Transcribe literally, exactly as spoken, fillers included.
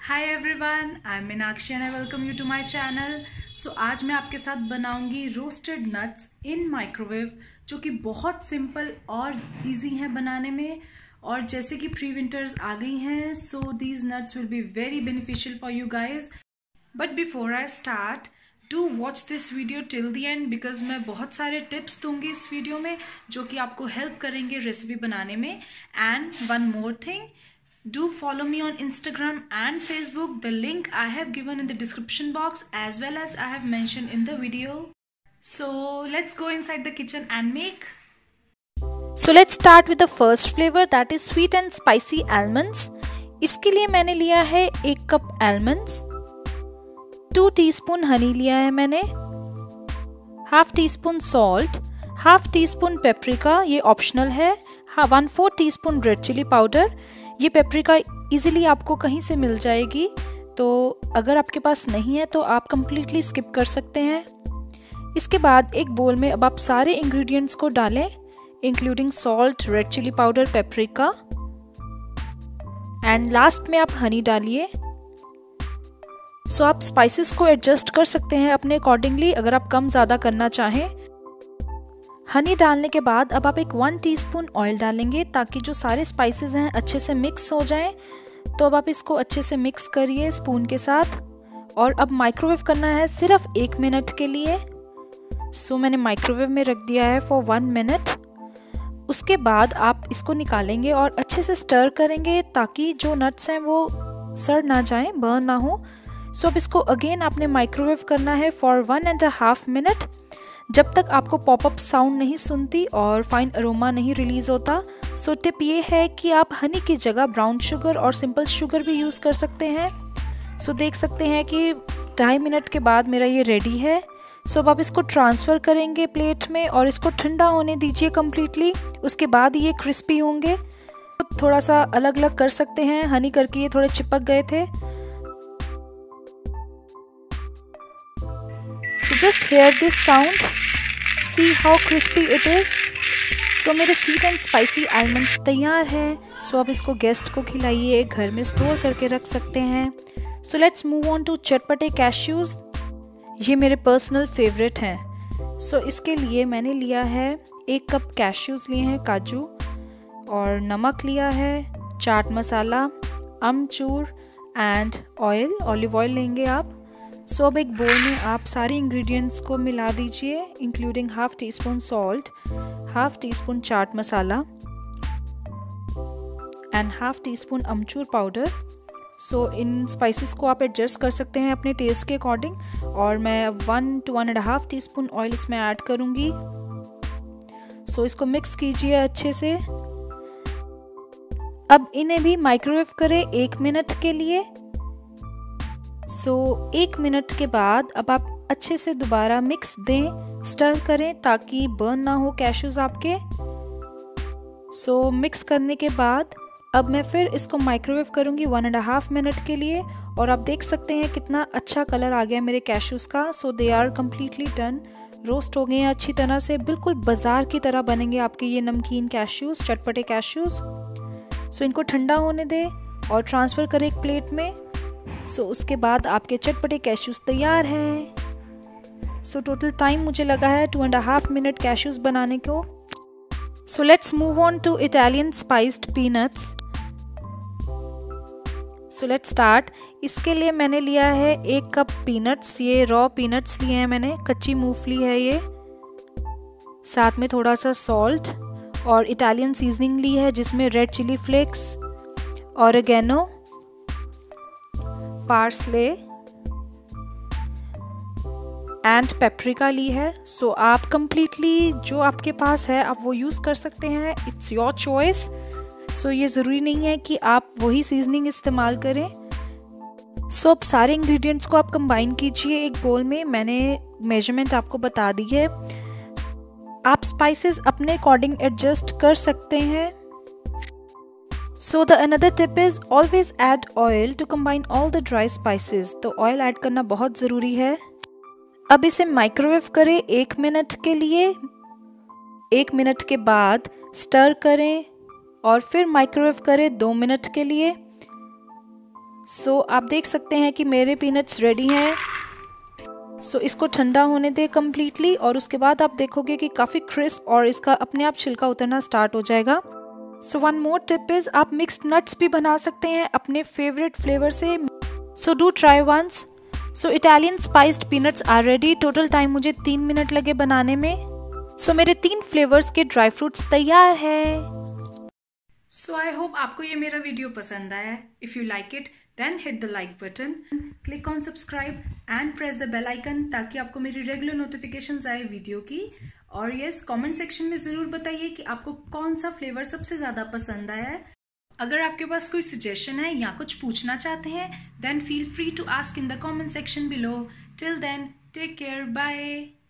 Hi everyone, I am Meenakshi and I welcome you to my channel. So आज मैं आपके साथ बनाऊंगी रोस्टेड नट्स इन माइक्रोवेव, जो कि बहुत सिंपल और इजी हैं बनाने में। और जैसे कि प्री विंटर्स आ गई हैं, so these nuts will be very beneficial for you guys. But before I start, do watch this video till the end, because मैं बहुत सारे टिप्स दूंगी इस वीडियो में जो कि आपको हेल्प करेंगे रेसिपी बनाने में। And one more thing, do follow me on Instagram and Facebook. The link I have given in the description box as well as I have mentioned in the video. So let's go inside the kitchen and make. So let's start with the first flavor, that is sweet and spicy almonds. इसके लिए मैंने लिया है एक cup almonds, two teaspoon honey लिया है मैंने, half teaspoon salt, half teaspoon paprika, ये ऑप्शनल है, हाँ one four teaspoon red chilli powder. ये पेपरिका इजीली आपको कहीं से मिल जाएगी, तो अगर आपके पास नहीं है तो आप completely स्किप कर सकते हैं। इसके बाद एक बोल में अब आप सारे इंग्रेडिएंट्स को डालें, including salt, red chilli powder, paprika, and last में आप हनी डालिए। सो आप स्पाइसेस को एडजस्ट कर सकते हैं अपने अकॉर्डिंगली, अगर आप कम ज़्यादा करना चाहें। हनी डालने के बाद अब आप एक वन टीस्पून ऑयल डालेंगे ताकि जो सारे स्पाइसेस हैं अच्छे से मिक्स हो जाएं। तो अब आप इसको अच्छे से मिक्स करिए स्पून के साथ, और अब माइक्रोवेव करना है सिर्फ एक मिनट के लिए। सो मैंने माइक्रोवेव में रख दिया है फॉर वन मिनट। उसके बाद आप इसको निकालेंगे और अच्छे से स्टर करेंगे ताकि जो नट्स हैं वो सड़ ना जाएं, बर्न ना हो। सो अब इसको अगेन आपने माइक्रोवेव करना है for one and half minute, जब तक आपको पॉपअप साउंड नहीं सुनती और फाइन अरोमा नहीं रिलीज होता। सो टिप ये है कि आप हनी की जगह ब्राउन शुगर और सिंपल शुगर भी यूज़ कर सकते हैं। सो देख सकते हैं कि ढाई मिनट के बाद मेरा ये रेडी है। सो अब आप इसको ट्रांसफ़र करेंगे प्लेट में और इसको ठंडा होने दीजिए कम्प्लीटली। उसके बाद ये क्रिस्पी होंगे। थोड़ा सा अलग अलग कर सकते हैं, हनी करके ये थोड़े चिपक गए थे। So just hear this sound, see how crispy it is. So मेरे sweet and spicy almonds तैयार हैं। So आप इसको गेस्ट को खिलाइए, घर में स्टोर करके रख सकते हैं। So let's move on to चटपटे cashews। ये मेरे पर्सनल फेवरेट हैं। So इसके लिए मैंने लिया है एक कप cashews लिए हैं, काजू, और नमक लिया है, chaat masala, amchur and oil, olive oil लेंगे आप। सो so, अब एक बोल में आप सारे इंग्रेडिएंट्स को मिला दीजिए, including half teaspoon salt, half teaspoon chaat masala and half teaspoon amchur powder. So इन स्पाइसेस को आप एडजस्ट कर सकते हैं अपने टेस्ट के अकॉर्डिंग, और मैं one two one and half teaspoon oil इसमें ऐड करूँगी। सो so, इसको मिक्स कीजिए अच्छे से। अब इन्हें भी माइक्रोवेव करें एक मिनट के लिए। सो so, एक मिनट के बाद अब आप अच्छे से दोबारा मिक्स दें, स्टर करें ताकि बर्न ना हो कैश्यूज आपके। सो so, मिक्स करने के बाद अब मैं फिर इसको माइक्रोवेव करूंगी वन एंड हाफ मिनट के लिए, और आप देख सकते हैं कितना अच्छा कलर आ गया मेरे कैश्यूज का। So they are completely done, roast हो गए हैं अच्छी तरह से, बिल्कुल बाजार की तरह बनेंगे आपके ये नमकीन कैश्यूज, चटपटे कैश्यूज। सो so, इनको ठंडा होने दें और ट्रांसफ़र करें एक प्लेट में। सो so, उसके बाद आपके चटपटे कैश्यूज तैयार हैं। सो टोटल टाइम मुझे लगा है two and half minute cashews बनाने को। So let's move on to Italian spiced peanuts. So let's start. इसके लिए मैंने लिया है एक कप पीनट्स, ये रॉ पीनट्स लिए हैं मैंने, कच्ची मूंगफली है ये, साथ में थोड़ा सा सॉल्ट और इटालियन सीजनिंग ली है जिसमें red chilli flakes, oregano, parsley and paprika ली है। सो so, आप कम्प्लीटली जो आपके पास है आप वो यूज़ कर सकते हैं, इट्स योर चॉइस। सो ये ज़रूरी नहीं है कि आप वही सीजनिंग इस्तेमाल करें। सो so, अब सारे इंग्रेडिएंट्स को आप कंबाइन कीजिए एक बोल में, मैंने मेजरमेंट आपको बता दी है। आप स्पाइसेस अपने अकॉर्डिंग एडजस्ट कर सकते हैं। So the another tip is always add oil to combine all the dry spices। तो ऑयल ऐड करना बहुत ज़रूरी है। अब इसे माइक्रोवेव करें एक मिनट के लिए। एक मिनट के बाद स्टर करें और फिर माइक्रोवेव करें दो मिनट के लिए। सो so, आप देख सकते हैं कि मेरे पीनट्स रेडी हैं। सो so, इसको ठंडा होने दे कम्प्लीटली और उसके बाद आप देखोगे कि काफ़ी क्रिस्प और इसका अपने आप छिलका उतरना स्टार्ट हो जाएगा। So one more tip is आप मिक्स्ड नट्स भी बना सकते हैं अपने फेवरेट फ्लेवर से। So do try once. So Italian spiced peanuts are ready. Total time मुझे तीन मिनट लगे बनाने में। सो so, मेरे तीन फ्लेवर्स के ड्राई फ्रूट्स तैयार है। सो आई होप आपको ये मेरा वीडियो पसंद आया। If you like it then hit the like button, click on subscribe and press the bell icon ताकि आपको मेरी रेगुलर नोटिफिकेशंस आए वीडियो की। और यस, कमेंट सेक्शन में ज़रूर बताइए कि आपको कौन सा फ्लेवर सबसे ज़्यादा पसंद आया है। अगर आपके पास कोई सजेशन है या कुछ पूछना चाहते हैं then feel free to ask in the comment section below. Till then take care, bye.